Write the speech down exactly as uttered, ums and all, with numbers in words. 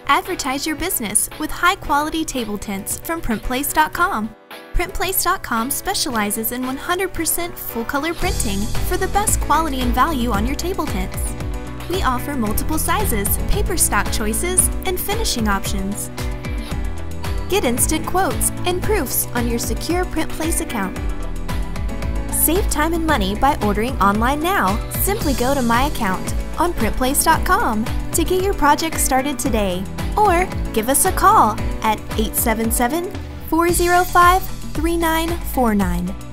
Advertise your business with high-quality table tents from Print Place dot com. Print Place dot com specializes in one hundred percent full-color printing for the best quality and value on your table tents. We offer multiple sizes, paper stock choices, and finishing options. Get instant quotes and proofs on your secure PrintPlace account. Save time and money by ordering online now. Simply go to My Account on Print Place dot com to get your project started today, or give us a call at eight seven seven, four zero five, three nine four nine.